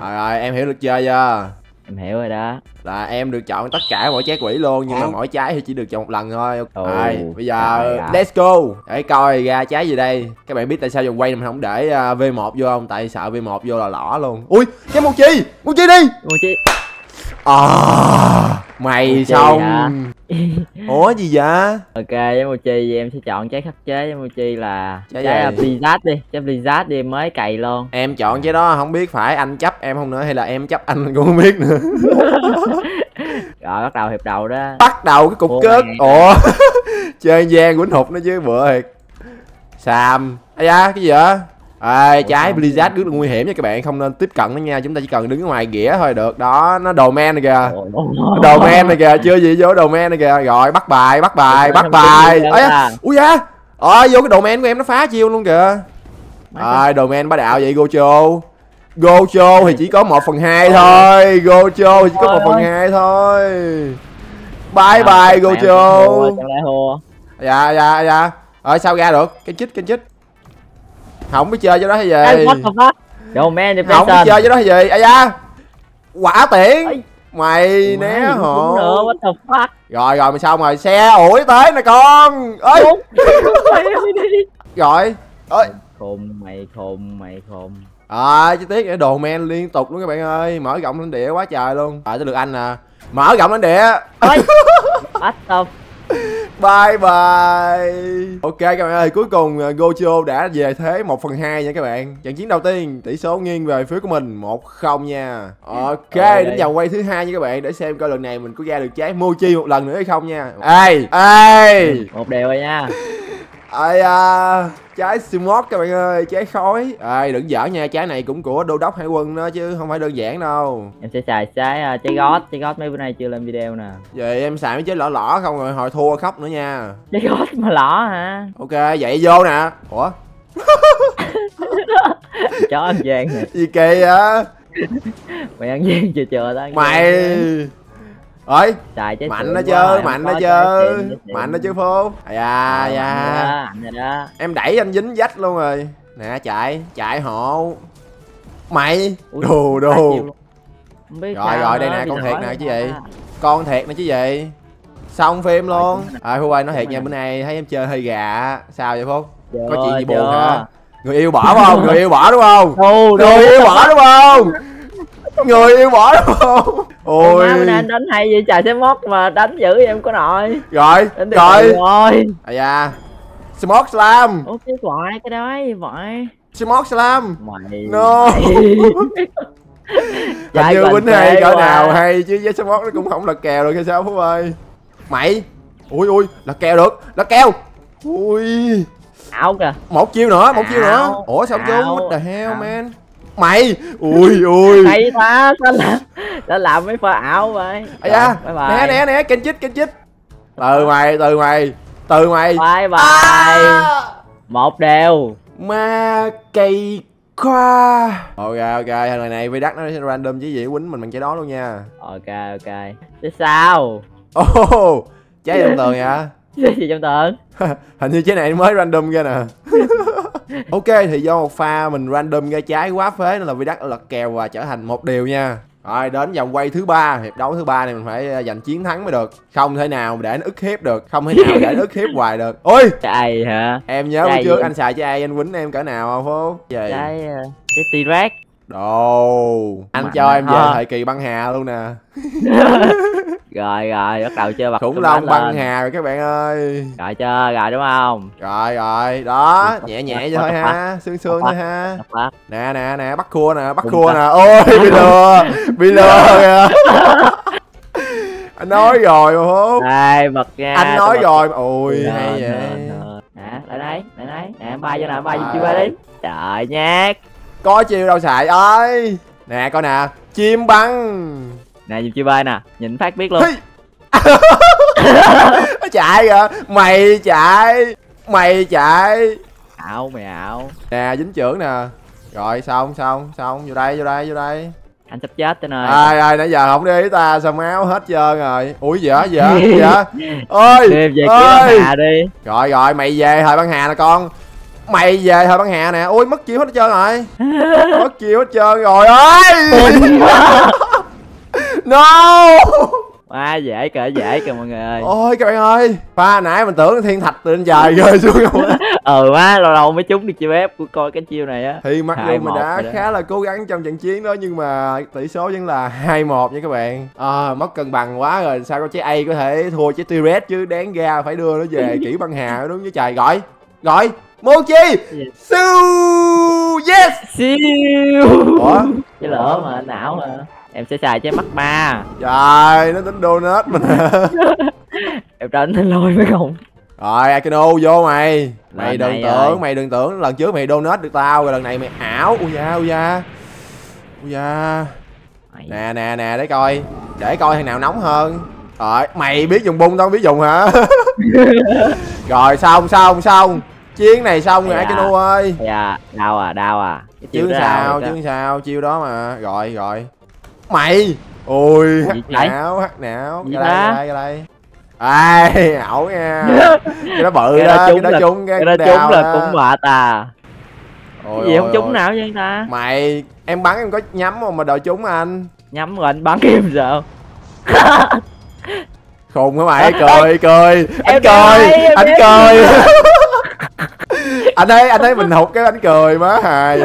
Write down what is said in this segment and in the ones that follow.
Rồi em hiểu được chơi chưa? Em hiểu rồi đó. Là em được chọn tất cả mỗi trái quỷ luôn, nhưng mà mỗi trái thì chỉ được chọn một lần thôi. Rồi bây giờ let's go để coi ra trái gì đây. Các bạn biết tại sao vòng quay mình không để V1 vô không? Tại sợ V1 vô là lỏ luôn. Ui cái Mochi đi. Mochi. Mày Mochi xong hả? Ủa gì vậy? Ok, với Mochi thì em sẽ chọn trái khắc chế với Mochi là trái Blizzard đi. Trái Blizzard đi, em mới cày luôn. Em chọn trái đó không biết phải anh chấp em không nữa hay là em chấp anh cũng không biết nữa. Rồi bắt đầu hiệp đầu đó. Bắt đầu cái cục cớt. Ủa chơi gian quýnh hụt nó chứ bữa thiệt. Sam ây da cái gì vậy? Trái Blizzard rất là nguy hiểm nha các bạn, không nên tiếp cận nó nha. Chúng ta chỉ cần đứng ở ngoài ghĩa thôi được. Đó nó đồ men này kìa. Đồ men này kìa, chưa gì vô đồ men này kìa. Rồi bắt bài. Ui da. Vô cái đồ men của em nó phá chiêu luôn kìa. Đồ men bá đạo vậy Gocho thì chỉ có 1/2 thôi. Gocho thì chỉ có 1/2 thôi. Bye bye Gocho. Dạ. Sao ra được? Cái chích. Không biết chơi cho đó hay gì. Không biết chơi cho đó hay gì. Da. Quả tiễn. Mày né hộ. Rồi mày xong rồi. Xe ủi tới nè con. Ơi. Rồi. Ơi. Mày khùng. Chi tiết cái đồ men liên tục luôn các bạn ơi. Mở rộng lãnh địa quá trời luôn. Tới lượt anh nè. Mở rộng lãnh địa. Bắt tập. Bye bye. Ok các bạn ơi, cuối cùng Gocho đã về thế 1/2 nha các bạn. Trận chiến đầu tiên tỷ số nghiêng về phía của mình 1-0 nha. Ok, đến vòng quay thứ hai nha các bạn, để xem coi lần này mình có ra được trái Mochi một lần nữa hay không nha. Ê một đều rồi nha. Trái Smoke các bạn ơi, trái khói. Đừng giỡn nha, trái này cũng của đô đốc hải quân đó chứ không phải đơn giản đâu. Em sẽ xài trái gót mấy bữa nay chưa lên video nè. Vậy em xài mấy trái lỏ không rồi hồi thua khóc nữa nha. Trái gót mà lỏ hả? Ok, vậy vô nè. Ủa? Chó ăn gian nè. Gì kỳ vậy? Mày ăn gian chờ tao. Mày ơi mạnh đó chứ phô. Em đẩy anh dính dách luôn rồi nè. Chạy hộ mày. Đồ rồi đây nè, con thiệt nè chứ gì. Con thiệt nè chứ gì. Xong phim luôn. Phú ơi nói thiệt nha, bữa nay thấy em chơi hơi gà. Sao vậy Phú? Có chuyện gì buồn hả? Người yêu bỏ không? Người yêu bỏ đúng không? Người yêu bỏ đúng không? Ôi bữa nay anh đánh hay vậy trời, sẽ mót mà đánh dữ em có nội. Rồi da Smoke Slam. Ủa cái gọi cái đấy vậy. Smoke Slam. Mày no. Hình như quýnh hay cỡ nào hay chứ với Smoke nó cũng không lật kèo được hay sao Phú ơi. Mày ui lật kèo được. Ui ảo kìa. Một chiêu nữa. Ủa sao chung? What the hell man. Mày ui hay ta sao làm mấy pha ảo vậy. Né kênh chích. Từ mày bye bye. Một đều ma cây khoa. Ok lần này với đắt nó sẽ random chứ gì quýnh mình bằng trái đó luôn nha. Ok thế sao? Trái trong tường hả? Gì trong tường? Hình như trái này mới random ra nè. Ok thì do một pha mình random ra trái quá phế nên là Vidac lật kèo và trở thành 1-1 nha. Rồi đến vòng quay thứ 3, hiệp đấu thứ 3 này mình phải giành chiến thắng mới được. Không thể nào để nó ức hiếp được, hoài được. Ôi trái hả? Em nhớ bữa trước anh xài trái anh quýnh em cỡ nào không Phố? Trái T-Rex. Đồ anh cho em về thời kỳ băng hà luôn nè. Rồi bắt đầu chơi bật khủng long băng hà rồi các bạn ơi. Rồi chưa rồi đúng không? Rồi đó nhẹ thôi ha, sương thôi ha. Nè bắt cua nè. Ôi bị lừa kìa. Anh nói rồi mà Phú. Đây bật ra. Anh nói rồi. Ôi hay vậy. Lại đây nè, bay cho nè, bay chiêu bay đi. Trời nhát. Có chiêu đâu xài ơi. Nè coi nè, chim băng. Nè dùng chiêu bay nè, nhìn phát biết luôn. Chạy kìa, mày chạy. Ảo mày ảo. Nè dính chưởng nè. Rồi xong vô đây. Anh sắp chết tới nơi. Ai nãy giờ không đi ta, sao máu hết trơn rồi. Ui dạ ơi về kiếm băng hà đi. Rồi mày về thời băng hà nè con. Mày về thời băng hà nè. Ui mất chiêu hết trơn rồi. Mất chiêu hết trơn rồi ơi. No. Quá dễ kìa mọi người ơi. Ôi các bạn ơi, pha nãy mình tưởng thiên thạch từ trên trời rơi xuống không á. Má lâu lâu mới trúng được chiêu ép của coi cái chiêu này á. Thì mặc dù mình đã rồi đó. khá là cố gắng trong trận chiến đó nhưng mà tỷ số vẫn là 2-1 nha các bạn. Mất cân bằng quá rồi, sao có trái A có thể thua trái T-Rex chứ, đáng ra phải đưa nó về kỹ băng hà đúng với trời. Gọi Mochi Su. Yes. Siêu. Ủa? Cái lỡ mà não mà. Em sẽ xài trái mắt ba. Trời, nó tính donut mình. Em tránh lôi mới không. Rồi Akino vô mày. Mày Lần đừng tưởng lần trước mày donut được tao rồi lần này mày ảo. Ui da. Nè để coi thằng nào nóng hơn. Rồi mày biết dùng bung tao không biết dùng hả? Rồi xong chiến này xong rồi Akino ơi. Dạ đau à. Chứ sao chiêu đó mà. Rồi mày. Ui hắc não cái đây. Ai ảo nha. Cái đó bự đó, cái đó trúng cái đó trúng là cũng mệt à. Cái gì không trúng nào vậy ta? Mày em bắn em có nhắm không mà đòi trúng anh. Nhắm rồi anh bắn em sao? Khùng hả mày? Cười anh cười. Anh thấy mình hụt cái anh cười má. Hai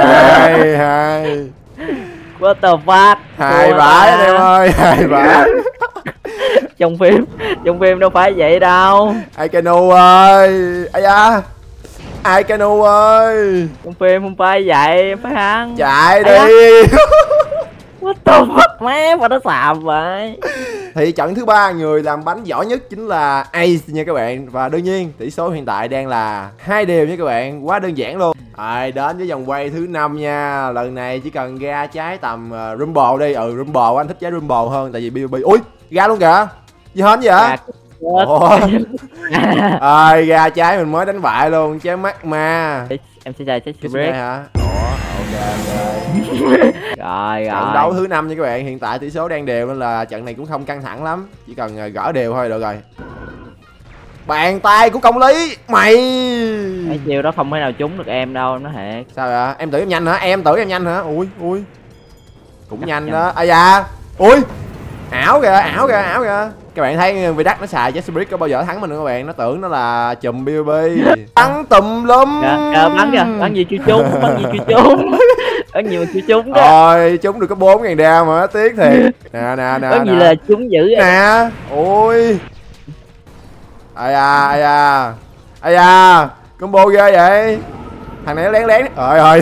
What the fuck? Hai vãi anh em ơi, hai vãi. Trong phim đâu phải vậy đâu. Aikano ơi. Ai da. Aikano ơi. Trong phim không phải vậy, phải không? Chạy đi. What the fuck má, mà nó xàm vậy. Thì trận thứ 3 người làm bánh giỏi nhất chính là Ace nha các bạn. Và đương nhiên tỷ số hiện tại đang là 2-2 nha các bạn. Quá đơn giản luôn. Rồi đến với vòng quay thứ 5 nha. Lần này chỉ cần ra trái tầm Rumble đi. Rumble anh thích trái Rumble hơn. Tại vì BBB. Ui ra luôn kìa. Gì hên vậy? Ra trái mình mới đánh bại luôn. Trái Magma. Em sẽ xài trái Break hả? Rồi trận đấu thứ 5 nha các bạn. Hiện tại tỷ số đang đều nên là trận này cũng không căng thẳng lắm. Chỉ cần gỡ đều thôi được rồi. Bàn tay của công lý. Mày cái chiêu đó không thể nào trúng được em đâu, nó thiệt. sao vậy? Em tưởng em nhanh hả? Em tưởng em nhanh hả? Ui cũng nhanh đó. Ai da. Ui ảo kìa. Các bạn thấy vì đắt nó xài Jesse Brick có bao giờ thắng mình không các bạn? Nó tưởng nó là chùm BB. Bắn tùm lum. Bắn kìa, bắn gì chưa trúng. Bắn gì mà chưa trúng đó. Rồi trúng được có 4.000 đao mà tiếc thiệt. Nè. Bắn gì là trúng dữ vậy? Nè. Ui. Ai da. Combo ghê vậy. Thằng này nó lén. Ơi.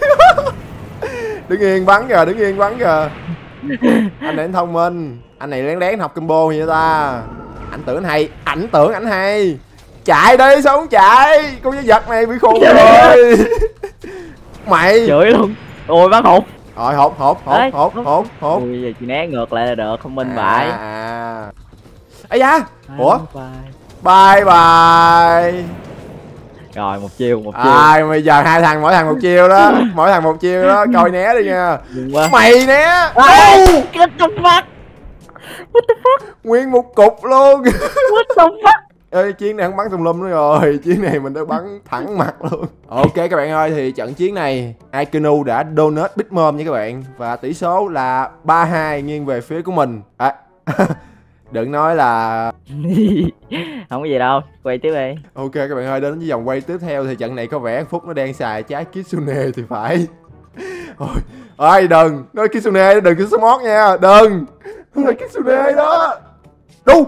Đứng yên bắn kìa. Anh này anh thông minh. Anh này lén học combo như ta. Ảnh tưởng anh hay. Chạy đi sao không chạy. Con cái vật này bị khùng rồi. Mày chửi luôn. Ôi bắn hụt. Rồi hụt. Ui giờ chị né ngược lại là được, không minh bại. Ây da. Ủa bye. Rồi một chiêu. Bây giờ hai thằng mỗi thằng một chiêu đó. Coi né đi nha. Mày né. What the fuck. Nguyên một cục luôn. What the fuck. Ê, chiến này không bắn tùm lum nữa rồi. Chiến này mình đã bắn thẳng mặt luôn. Ok các bạn ơi, thì trận chiến này Aikano đã donate Big Mom nha các bạn. Và tỷ số là 3-2 nghiêng về phía của mình. Đừng nói là không có gì đâu, quay tiếp đi. Ok các bạn ơi, đến với vòng quay tiếp theo thì trận này có vẻ Phúc nó đang xài trái Kitsune thì phải. Ôi đừng nói Kitsune, đừng có smart nha, đừng. Nó là Kitsune đó. Đu.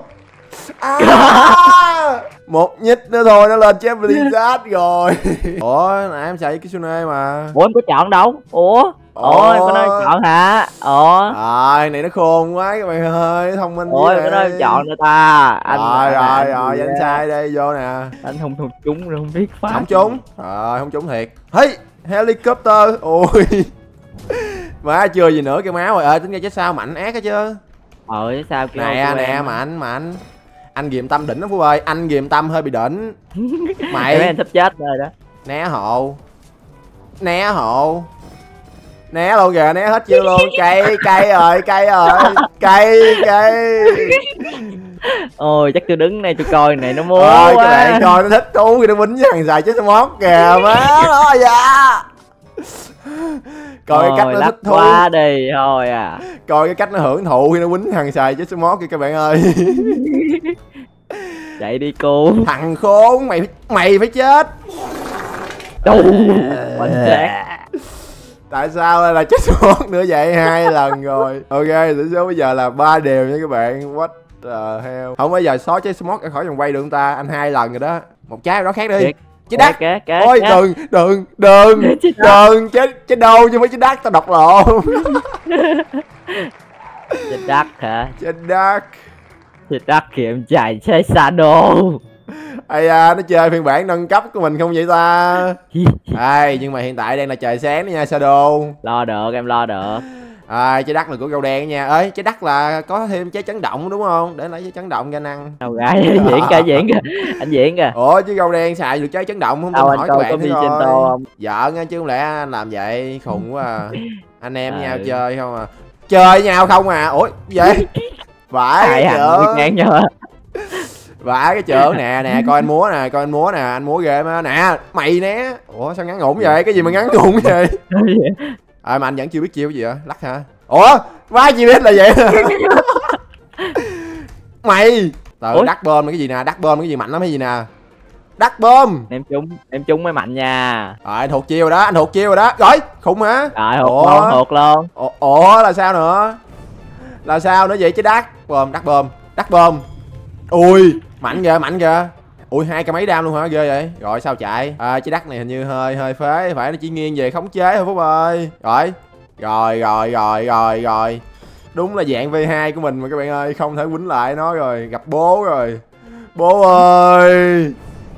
Một nhích nữa thôi nó lên chém Blizzard rồi. Ủa nãy em xài Kitsune mà. Ủa em có chọn đâu? Ủa em có nói chọn hả? Này nó khôn quá các bạn ơi, thông minh. Ủa em có nói chọn nữa ta. Rồi anh sai đây vô nè. Anh không trúng không biết phát. Không trúng. Không trúng thiệt. Hey helicopter. Ôi má chưa gì nữa cái máu rồi. Tính ra chứ sao mạnh ác hết chứ. Sao kêu nè mạnh. Anh ghìm tâm đỉnh đó Phú ơi, anh ghìm tâm hơi bị đỉnh. Mày em sắp chết rồi đó. Né hộ né luôn kìa, né hết chiêu luôn. Cây rồi Ôi chắc tôi đứng đây tôi coi này nó múa Ôi các quá. bạn coi nó thích thú khi nó quýnh với thằng xài chết mót kìa má nó dạ. Coi cái cách Ôi, nó lắc thích thú, quá đi thôi à. coi cái cách nó hưởng thụ khi nó quýnh thằng xài chết mót kìa các bạn ơi. Chạy đi cô. Thằng khốn mày phải chết. Đù. Mình chết. Tại sao lại là chết mót nữa vậy? 2 lần rồi. Ok, tỷ số bây giờ là 3 đều nha các bạn. What the hell. Không bao giờ xóa chết mót ra khỏi vòng quay được không ta? Anh 2 lần rồi đó. Một trái đó khác đi. Chết đắt. Ôi đừng chết đâu chứ không phải chết đắt, tao đọc lộn. Chết đắt hả? Chết đắt. Chết đắt kìa em chạy chơi xa đồ. Ây da, nó chơi phiên bản nâng cấp của mình không vậy ta? Nhưng mà hiện tại đang là trời sáng đó nha Shadow. Lo được, em lo được. Trái đất là của gâu đen nha. Ơi trái đất là có thêm trái chấn động đúng không? Để lấy trái chấn động cho năng. Đâu gái diễn kìa. Anh diễn kìa. Ủa chứ gâu đen xài được trái chấn động không? Tôi hỏi các bạn thế thôi. Không? Giỡn chứ không lẽ anh làm vậy khùng quá à. Anh em nhau chơi không à? Chơi nhau không à? Ủa vậy? Phải chợ. Vả cái chợ nè coi anh múa nè, anh múa ghê mà nè, mày né. Ủa sao ngắn ngủn vậy? Cái gì mà ngắn ngủn vậy? Mà anh vẫn chưa biết chiêu cái gì hả? Lắc hả? Ủa vá chi biết là vậy? Mày đắt bơm cái gì nè, đắt bơm cái gì mạnh lắm hay gì nè? Đắt bơm em trúng mới mạnh nha. Rồi anh thuộc chiêu rồi đó, rồi khùng hả? Rồi hụt luôn. Ủa là sao nữa? Là sao nữa vậy chứ? Đắt bơm. Ui mạnh kìa. Ui 2 cái mấy đam luôn hả? Ghê vậy. Rồi sao chạy? Trái đất này hình như hơi phế, phải nó chỉ nghiêng về khống chế thôi Phúc ơi. Rồi. Đúng là dạng V2 của mình mà các bạn ơi, không thể quýnh lại nó rồi, gặp bố rồi. Bố ơi.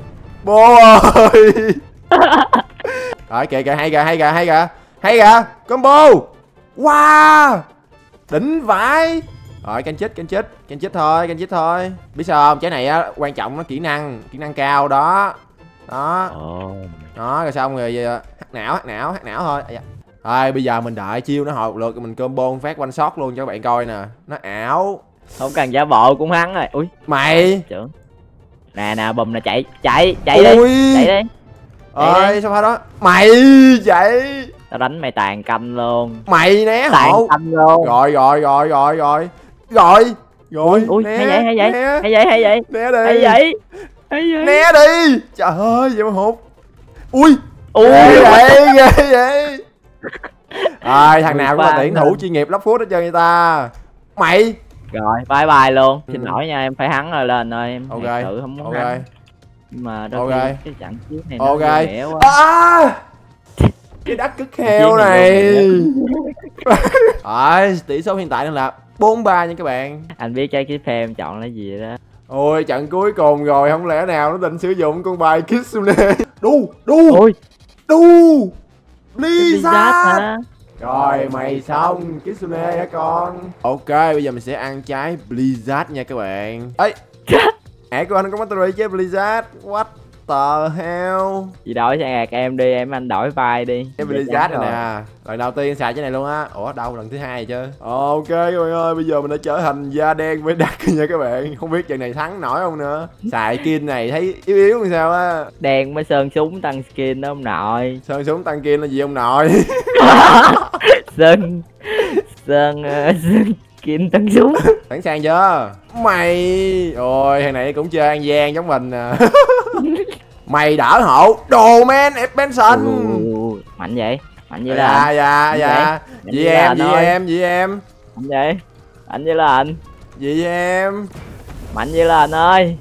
Rồi kìa hay kìa. Combo. Wow. Đỉnh vãi. Rồi canh chết thôi. Biết sao không? Trái này á quan trọng nó kỹ năng cao đó. Đó rồi xong rồi hack não thôi. Rồi bây giờ mình đợi chiêu nó hồi lượt mình combo phát one shot luôn cho các bạn coi nè. Nó ảo. Không cần giả bộ cũng hắn rồi. Ui mày trưởng. Nè bùm nè, chạy đi. Ơi sao phải đó? Mày chạy. Tao đánh mày tàn canh luôn. Mày né hộ. Canh luôn. Rồi. Ui né, hay vậy. Né đi. Hay vậy. Né đi. Trời ơi vậy mà hụt. Ui. Ghê vậy. Rồi thằng nào cũng là tuyển thủ chuyên nghiệp lắp phút hết trơn người ta. Mày. Rồi bye luôn. Xin lỗi nha, em phải hắn rồi lên rồi em. Ok. Tự không muốn hắn. Nhưng mà đôi khi cái trận trước này nó rẻ quá. Cái đất cứt heo này. Tỷ số hiện tại đang là 4-3 nha các bạn. Anh biết cái em chọn là gì đó. Ôi trận cuối cùng rồi, không lẽ nào nó định sử dụng con bài Kitsune. Đu Blizzard. Rồi mày xong Kitsune hả con? Ok bây giờ mình sẽ ăn trái Blizzard nha các bạn. Ấy của anh có battery chứ Blizzard. What the hell? Chị đổi sang gạt em đi, anh đổi vai đi. Cái Blizzard này nè, lần đầu tiên xài cái này luôn á. Ủa đâu lần thứ 2 chứ? Ok các bạn ơi, bây giờ mình đã trở thành da đen với đặc nha các bạn. Không biết trận này thắng nổi không nữa. Xài skin này thấy yếu làm sao á. Đen mới sơn súng tăng skin đó ông nội. Sơn súng tăng skin là gì ông nội? Sơn skin tăng súng. Sẵn sàng chưa? Mày. Ôi thằng này cũng chơi ăn gian giống mình nè. Mày đỡ hộ. Đồ man expansion. Mạnh vậy là dạ. Vì em. Mạnh vậy. Mạnh vậy là anh. Vì em. Mạnh vậy là anh ơi.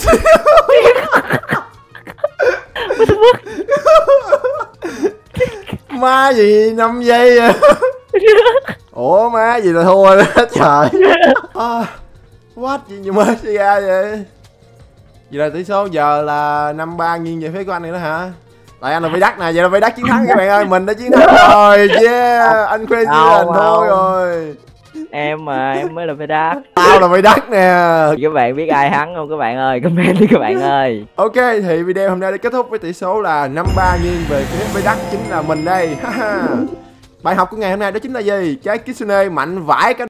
Má gì 5 giây à? Ủa má gì là thua đó trời. What gì mới ra vậy? Vậy là tỷ số giờ là 5-3 nghiêng về phía của anh này đó hả? Tại anh là vây đắt nè, vậy là vây đắt chiến thắng các bạn ơi, mình đã chiến thắng rồi. Yeah, anh Crazy là thôi rồi. Em mà, em mới là vây đắt. Tao là vây đắt nè. Các bạn biết ai thắng không các bạn ơi? Comment đi các bạn ơi. Ok, thì video hôm nay đã kết thúc với tỷ số là 5-3 nghiêng về phía vây đắt, chính là mình đây. Bài học của ngày hôm nay đó chính là gì? Trái Kitsune mạnh vãi cả